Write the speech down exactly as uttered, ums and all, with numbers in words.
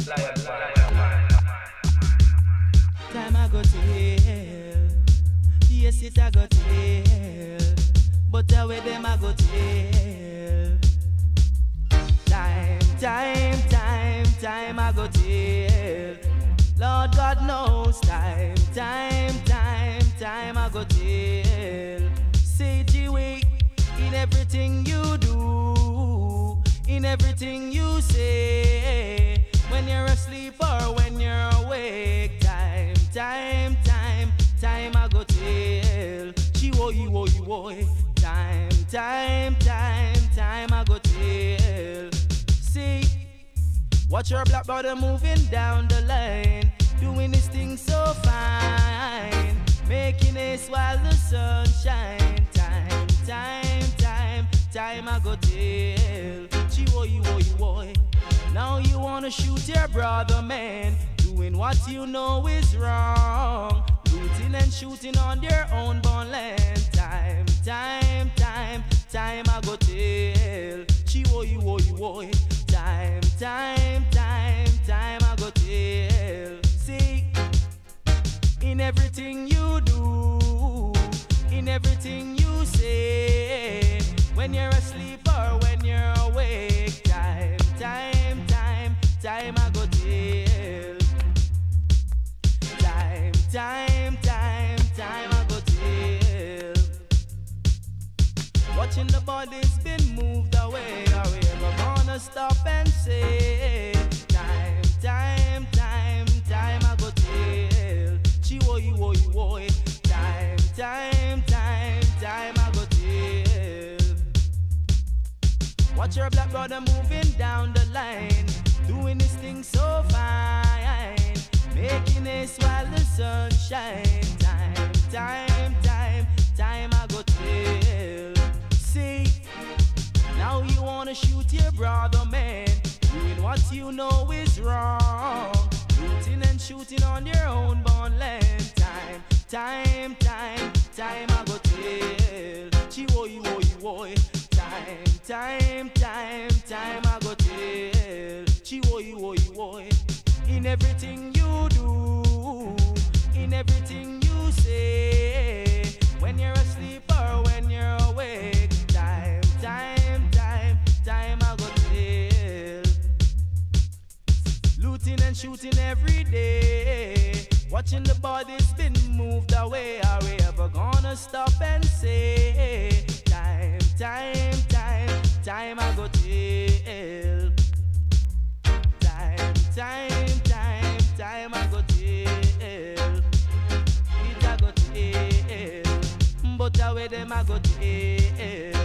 Time I go to hell. Yes, it I go to hell. But away them I go to hell. Time, time, time, time I go to hell. Lord God knows. Time, time, time, time I go to hell. Say G-Way, in everything you do, in everything you say, when you're asleep or when you're awake. Time, time, time, time I go to hell. Chi-wo-yi, wo-yi, wo-yi. Time, time, time, time I go to hell. See, watch your black brother moving down the line, doing this thing so fine, making it while the sun shines. Time, time, time, time I go to hell. Chi-wo-yi, wo-yi, wo-yi. Now you wanna shoot your brother, man, doing what you know is wrong, looting and shooting on their own born land. Time, time, time, time I go to hell. Chi-wo-yi, wo-yi, wo-yi. Time, time, time, time I go to hell. See, in everything you do, in everything you say, when you're asleep or when you're awake. Time, time, time, time I go to hell. Time, time, time, time I go to hell. Watching the body's been moved away, are we ever gonna stop and say, time, time, time, time I go to hell. Chi-wo-yi, wo-yi, wo-yi. Time, time, time, time I go to hell. Watch your black brother moving down the line, doing this thing so fine, making it while the sun shines. Time, time, time, time I go to hell. See, now you wanna shoot your brother, man, doing what you know is wrong, looting and shooting on your own born land. Time, time, time, time I go to hell. Chi-wo-yi, wo-yi, wo-yi. Time, time, time, time I go to hell. Chi-wo-yi, wo-yi, wo-yi. In everything you do, in everything you say, when you're asleep or when you're awake. Time, time, time, time I go to hell. Looting and shooting every day, watching the bodies been moved away. Are we ever gonna stop and say, time, time, time, time I go to hell. Time, time, time, time I go to hell. It I go to hell, but away them I go to hell.